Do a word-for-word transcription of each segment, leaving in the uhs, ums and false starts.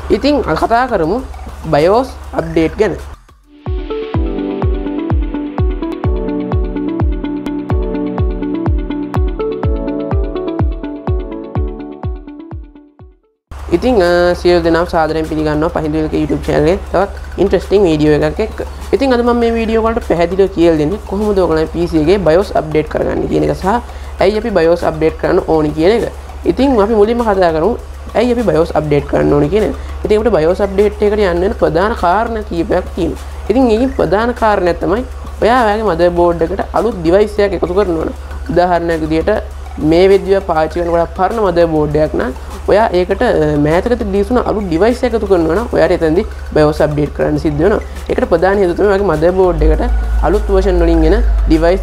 ඉතින් කතා කරමු BIOS update ගැන. ඉතින් සියලු දෙනාම සාදරයෙන් පිළිගන්නවා පහින්දුවලක YouTube channel එකේ තවත් interesting video එකක් එක්ක. ඉතින් අද මම මේ වීඩියෝ වලට පැහැදිලිව කියලා දෙන්නේ කොහොමද ඔයගොල්ලෝ P C එකේ BIOS update කරගන්නේ කියන එක සහ ඇයි අපි BIOS update කරන්න ඕනි කියන එක. ඉතින් අපි මුලින්ම කතා කරමු ඇයි අපි BIOS update කරන්න ඕනි කියන එක. ඉතින් අපිට BIOS update එකකට යන්න වෙන ප්‍රධාන කාරණා කීපයක් තියෙනවා. ඉතින් මේකේ ප්‍රධාන කාරණයක් තමයි ඔයා ඔයාගේ motherboard එකට අලුත් device එකක් එකතු කරනවා නම් උදාහරණයක් විදියට මේ විදිය පාවිච්චි කරනකොට පරණ motherboard එකක් නම් ඔයා ඒකට මෑතකදී දීසුන අලුත් device එකක් එකතු කරනවා නම් ඔයාට එතනදී BIOS update කරන්න සිද්ධ වෙනවා. ඒකට ප්‍රධාන හේතුව තමයි ඔයාගේ motherboard එකට අලුත් version වලින් එන device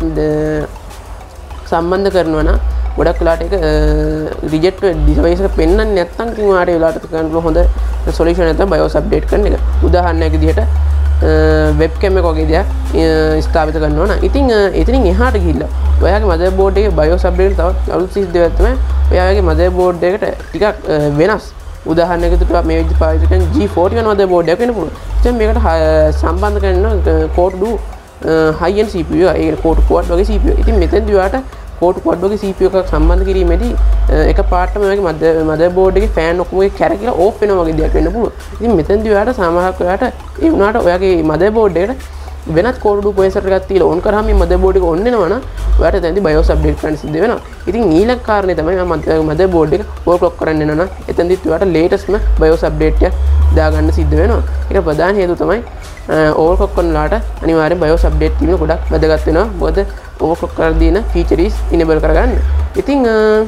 සම්බන්ධ කරනවා නම් ගොඩක් වෙලාට ඒක රිජෙක්ට් device එක පෙන්වන්නේ නැත්නම් ඉතින් ඔයාට වෙලාවට කරන්න පුළුවන් හොඳ solution එක තමයි BIOS update කරන එක. උදාහරණයක් විදියට webcam එක වගේ දෙයක් ස්ථාපිත කරනවා නම් ඉතින් එතනින් එහාට ගිහිල්ලා ඔයාගේ motherboard එකේ BIOS update තවත් අලුත් සිද්ධ දෙයක් තමයි ඔයාගේ motherboard එකට ටිකක් වෙනස්. උදාහරණයක් විදියට මේ විදිහට පාවිච්චි කරන G forty-one motherboard එකක් වෙන්න පුළුවන්. ඉතින් මේකට සම්බන්ධ කරන core two high end C P U එක. ඒ කියන්නේ core quad වගේ C P U. ඉතින් මෙතෙන්දී ඔයාට core quad වගේ C P U එකක් සම්බන්ධ කිරීමේදී එක පාටම ඔයාගේ motherboard එකේ fan ඔක්කොම කැරකිලා off වෙනවා වගේ දෙයක් වෙන්න පුළුවන්. ඉතින් මෙතෙන්දී ඔයාට සමහරක් ඔයාට ඒ වුණාට ඔයාගේ motherboard එකට වෙනත් core two processor එකක් තියලා on කරාම මේ motherboard එක on වෙනවා නම් ඔයාට එතනදී BIOS update කරන්න සිද්ධ වෙනවා. ඉතින් ඊළඟ කාරණේ තමයි මම motherboard එක overclock කරන්න යනවා නම් එතනදිත් ඔයාට latest ම BIOS update එකක් දාගන්න සිද්ධ වෙනවා. ඒක ප්‍රධාන හේතුව තමයි overclock කරනලාට අනිවාර්යෙන් BIOS update කිරීම ගොඩක් වැදගත් වෙනවා. මොකද overclock කරලා දින features enable කරගන්න. ඉතින්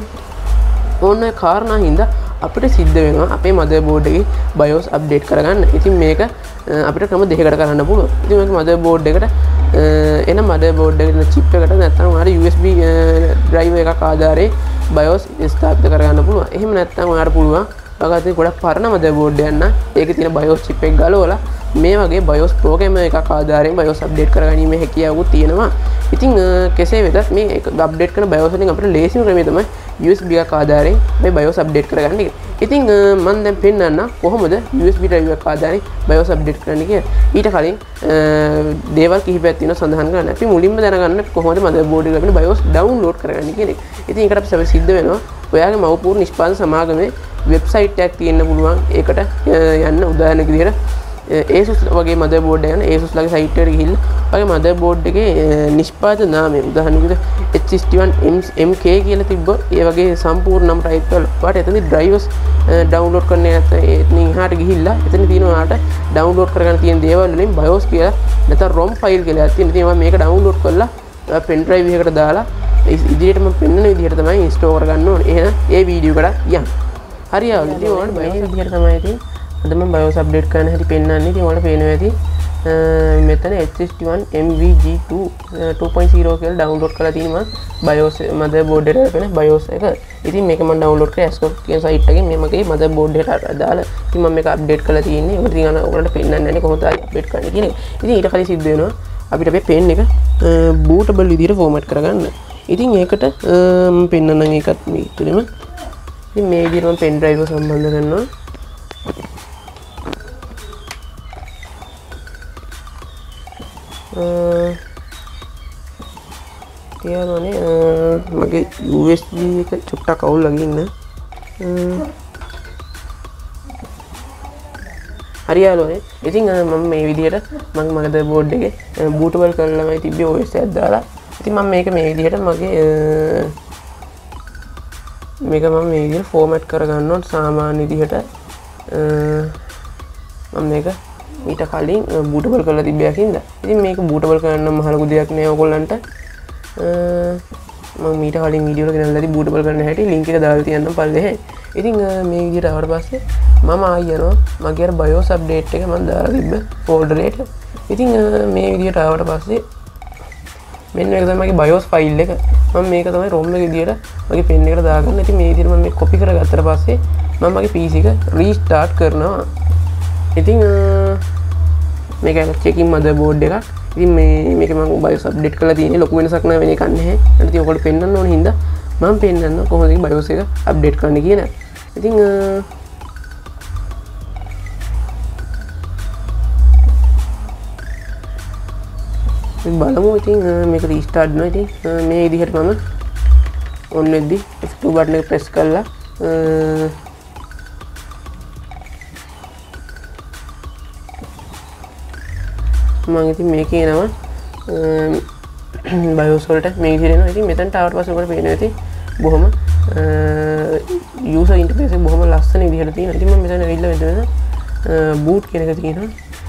ඕන කාරණා හින්දා අපිට සිද්ධ වෙනවා අපේ motherboard එකේ BIOS update කරගන්න. ඉතින් මේක අපිට ක්‍රම දෙකකට කරන්න පුළුවන්. ඉතින් මේක motherboard එකට එන motherboard එකේ chip එකට නැත්නම් ඔයාලා U S B drive එකක් ආධාරයෙන් BIOS ස්ථාපිත කරගන්න පුළුවන්. එහෙම නැත්නම් ඔයාලට පුළුවන් ඔයාලට ගොඩක් පරණ motherboard එකක් නම් ඒකේ තියෙන BIOS chip එක ගලවලා මේ වගේ BIOS program එකක් ආධාරයෙන් BIOS update කරගැනීමේ හැකියාවක් තියෙනවා. ඉතින් කෙසේ වෙතත් මේ update කරන BIOS වලින් අපිට ලේසිම ක්‍රමය තමයි U S B එකක් ආධාරයෙන් මේ BIOS update කරගන්න එක. ඉතින් මම දැන් පෙන්නන්න කොහොමද U S B drive එකක් ආධාරයෙන් BIOS update කරන්නේ කියලා. ඊට කලින් දේවල් කිහිපයක් තියෙනවා සඳහන් කරන්න. අපි මුලින්ම දැනගන්න කොහොමද motherboard එකට BIOS download කරගන්නේ කියන එක. ඉතින් ඒකට අපි සැබ සිද්ධ වෙනවා ඔයාගේ මව්පූර්ණ නිෂ්පාදන සමාගමේ වෙබ්සයිට් එකක් තියෙන්න පුළුවන්. ඒකට යන්න උදාහරණයක් විදිහට Asus වගේ motherboard එක යන Asus ලගේ site එකට ගිහිල්ලා ඔයාගේ motherboard එකේ නිෂ්පාදක නාමය උදාහරණයක් විදිහට H sixty-one M K කියලා තිබ්බොත් ඒ වගේ සම්පූර්ණ නම type කරලා ඔයාට එතනදී drivers download කරන්න නැත්නම් එතනින් එහාට ගිහිල්ලා එතන තියෙනවා ඔයාට download කරගන්න තියෙන දේවල් වලින් BIOS කියලා නැත්නම් ROM file කියලා එකක් තියෙනවා. ඉතින් මම මේක download කරලා pen drive එකකට දාලා ඉදිරියට මම පෙන්වන විදිහට තමයි install කරගන්න ඕනේ. එහෙනම් ඒ වීඩියෝ එකට යන්න. හරියවලු. ඉතින් ඔයාලට මේ විදිහට තමයි ඉතින් අද මම BIOS update කරන්න හැටි පෙන්නන්නේ. ඉතින් ඔයාලට පේනවා ඇති මෙතන H sixty-one M V G two two point zero කියලා download කරලා තියෙනවා BIOS motherboard එකට වෙන BIOS එක. ඉතින් මේක මම download කරේ ASCOT කියන site එකෙන් මේ මගේ motherboard එකට දාලා ඉතින් මම මේක update කරලා තියෙන්නේ. ඔකට ඉතින් ඔයාලට පෙන්නන්නේ නැහැ කොහොමද update කරන්නේ කියන එක. ඉතින් ඊට කලින් සිද්ධ වෙනවා අපිට අපේ pen එක bootable විදිහට format කරගන්න. ඉතින් ඒකට මම පෙන්නන්නම් ඒකත් මේ තුලම. ඉතින් මේ විදිහට මම pen drive එක සම්බන්ධ කරනවා. තියනනේ මගේ U S B එක චුට්ටක් අවුල් ලගින්න. හරියලෝනේ. ඉතින් මම මේ විදිහට මම motherboard එකේ bootable කරලාමයි තිබ්බේ O S එකක් දාලා. ඉතින් මම මේක මේ විදිහට මගේ මේක මම මේ විදිහට format කරගන්න ඕන සාමාන්‍ය විදිහට මම මේක ඊට කලින් bootable කරලා තිබ්බයක් හින්දා. ඉතින් මේක bootable කරන්න මහ ලොකු දෙයක් නෑ ඔයගොල්ලන්ට. මම ඊට කලින් වීඩියෝ එක ගෙනල්ලාදී bootable කරන්න හැටි link එක දාලා තියන්නම් පල්ලෙහේ. ඉතින් මේ විදිහට ආවට පස්සේ මම ආයි යනවා මගේ අර BIOS update එක මම දාලා තිබ්බ folder එකට. ඉතින් මේ විදිහට ආවට පස්සේ මෙන්න මේක තමයි මගේ BIOS file එක. මම මේක තමයි ROM එක විදිහට මගේ pen එකට දාගන්න. ඉතින් මේ විදිහට මම මේක copy කරගත්තට පස්සේ මම මගේ P C එක restart කරනවා. ඉතින් මේක checking motherboard එකක්. ඉතින් මේ මේක මම BIOS update කරලා තියෙන්නේ ලොකු වෙනසක් නැහැ වෙන එකක් නැහැ. ඒත් ඉතින් ඔයගොල්ලෝ පෙන්වන්න ඕන හින්දා මම පෙන්වන්න කොහොමද BIOS එක update කරන්න කියන. ඉතින් බලමු ඉතින් මේක රීස්ටාර්ට් වෙනවා ඉතින් මේ විදිහට මම ඔන්න වෙද්දි F two බටන් එක ප්‍රෙස් කරලා මම ඉතින් මේකේ එනවා BIOS වලට මේ විදිහට එනවා ඉතින් මෙතනට ආවට පස්සේ ඔයාලට පේනවා ඉතින් බොහොම user interface එක බොහොම ලස්සන විදිහට තියෙනවා ඉතින් මම මෙතන ඇවිල්ලා මෙතන boot කියන එක තියෙනවා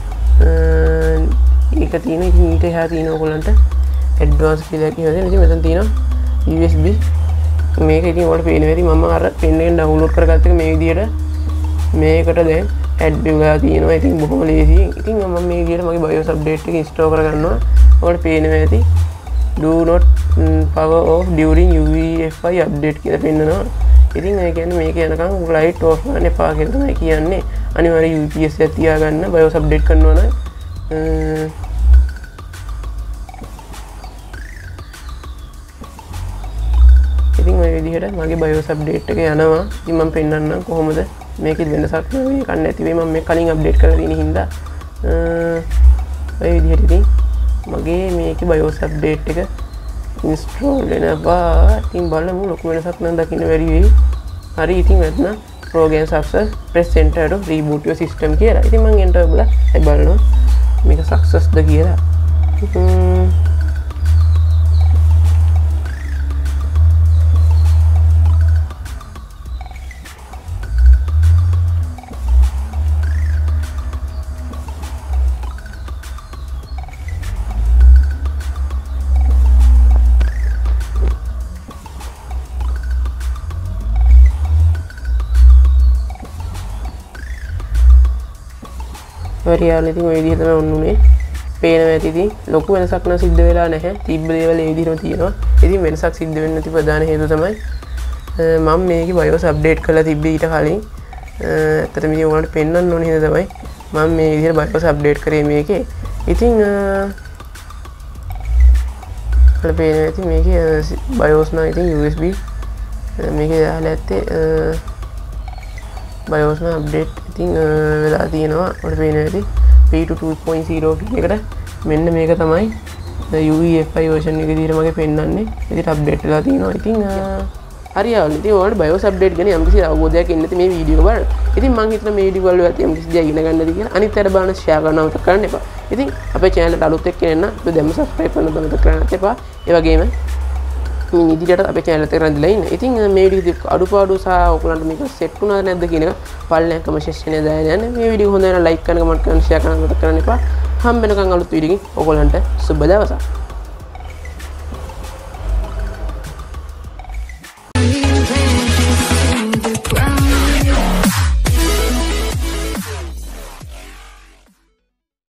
ඒක තියෙනවා ඉතින් ඊට එහා තියෙනවා ඔයගොල්ලන්ට advanced කියලා කියනවා ඉතින් මෙතන තියෙනවා U S B මේක ඉතින් ඔයාලට පේනවා ඉතින් මම අර pen එකෙන් download කරගත්ත එක මේ විදිහට මේකට දැන් add වෙලා තියෙනවා ඉතින් බොහොම ලේසියි ඉතින් මම මේ විදිහට මගේ BIOS update එක install කරගන්නවා ඔයාලට පේනවා ඇති do not power off during U E F I update කියලා පෙන්නනවා ඉතින් ඒ කියන්නේ මේක යනකම් light off කරන්න එපා කියලා තමයි කියන්නේ අනිවාර්යයෙන් U P S එක තියාගන්න BIOS update කරනවා නම් ඉතින් ඔය විදිහට මගේ BIOS update එක යනවා ඉතින් මම පෙන්නන්නම් කොහොමද මේකෙත් වෙනසක් නෙවෙයි කන්න නැති වෙයි මම මේ කලින් අප්ඩේට් කරලා තියෙන හින්දා ඔය විදිහට ඉතින් මගේ මේකේ BIOS update එක install වෙනවා ඉතින් බලමු ලොකු වෙනසක් නම් දකින්න බැරි වෙයි හරි ඉතින් නැත්නම් program success press enter to reboot your system කියලා ඉතින් මම enter කරලා ඒ බලනවා මේක success ද කියලා හරියට ඉතින් ඔය විදිහට තමයි ඔන්නුනේ පේනවා ඇති ඉතින් ලොකු වෙනසක් නම් සිද්ධ වෙලා නැහැ තිබ්බ දේවල් ඒ විදිහටම තියෙනවා ඉතින් වෙනසක් සිද්ධ වෙන්න නැති ප්‍රධාන හේතුව තමයි මම මේකේ BIOS update කරලා තිබ්බේ ඊට කලින් ඇත්තටම ඉතින් ඔයාලට පෙන්වන්න ඕනේ හින්දා තමයි මම මේ විදිහට BIOS update කරේ මේකේ ඉතින් ඔයාලට පේනවා ඇති මේකේ BIOS නම් ඉතින් U S B මේකේ දාලා ඇත්තේ BIOS නම් update ඉතින් වෙලා තියෙනවා ඔයාලට පේනවා ඇති P two two point zero එකට මෙන්න මේක තමයි U E F I version එක විදිහට මගේ පෙන්නන්නේ ඉතින් අප්ඩේට් වෙලා තියෙනවා ඉතින් හරි යාළුවෝ ඉතින් ඔයාලට BIOS update ගැන යම්කිසි අවබෝධයක් ඉන්න නැති මේ වීඩියෝ එක බලන්න ඉතින් මම හිතනවා මේ වීඩියෝ වල ඇති යම්කිසි දෙයක් ඉගෙන ගන්නද කියලා අනිත් අයට බලන්න share කරන්න අමතක කරන්න එපා ඉතින් අපේ channel එකට අලුත් එක්ක එන්න ඔබ දැම්ම subscribe කරන්න අමතක කරන්න එපා ඒ වගේම මේ ඉදිරියට අපේ channel එකට රැඳිලා ඉන්න. ඉතින් මේ වීඩියෝ අඩුපාඩු සහ ඔයගලන්ට මේක සෙට් වුණාද නැද්ද කියන එක පල්ලෙන් කමෙන්ට් සෙක්ෂන් එකේ දාලා යන්න. මේ වීඩියෝ හොඳ නම් like කරන්න, කමෙන්ට් කරන්න, share කරන්න මතක කරන්න එපා. හම්බ වෙනකන් අලුත් වීඩියෝ එකකින් ඔයගලන්ට සුබ දවසක්.